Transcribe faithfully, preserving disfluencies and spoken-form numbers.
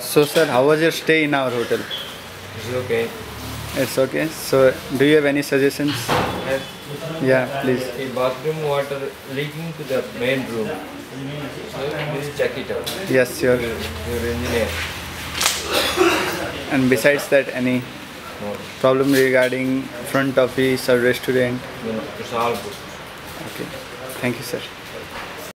So sir, how was your stay in our hotel? It's okay. It's okay. So do you have any suggestions? Yes. Yeah, please. The bathroom water leaking to the main room. So please check it out. Yes, sure. Your, your engineer. And besides that, any No, problem regarding front office or restaurant? no, it's all good. Okay. Thank you, sir.